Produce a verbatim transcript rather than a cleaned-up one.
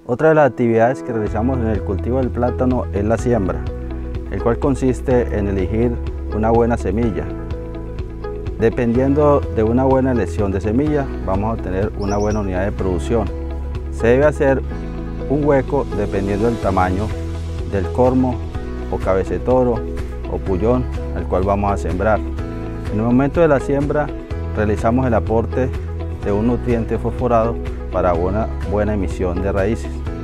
Otra de las actividades que realizamos en el cultivo del plátano es la siembra, el cual consiste en elegir una buena semilla. Dependiendo de una buena elección de semilla, vamos a tener una buena unidad de producción. Se debe hacer un hueco dependiendo del tamaño del cormo o cabecetoro o pullón al cual vamos a sembrar. En el momento de la siembra realizamos el aporte de un nutriente fosforado para una buena emisión de raíces.